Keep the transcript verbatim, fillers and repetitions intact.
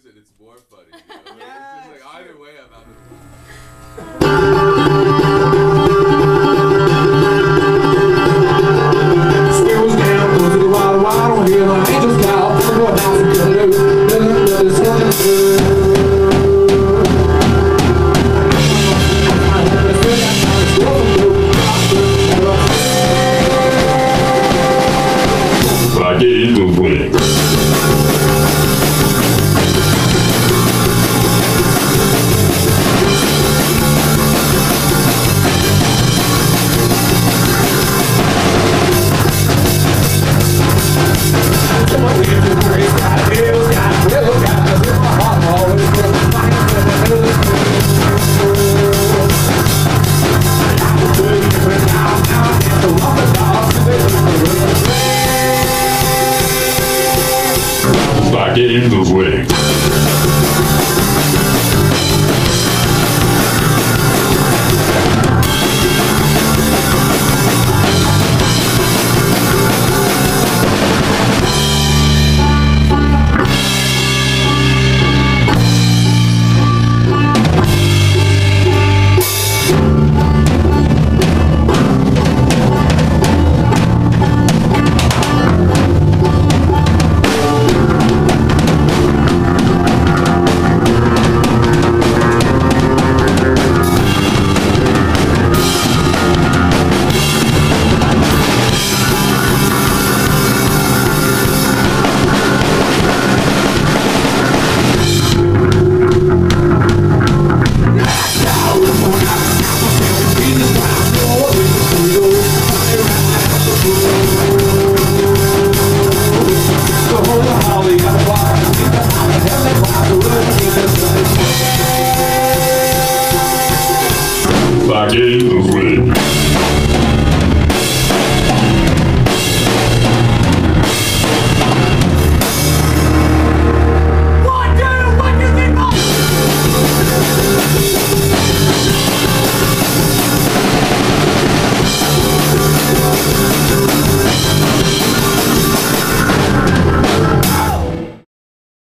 it, it's more funny. You know? Like, Yeah, it's just like either way, I'm out of. Squirrels down, go to the water, water, don't hear my angels call. I'm going down some canoe, nothing but it's something good. Vagueiro do Boneco. Vagueiro do Boneco.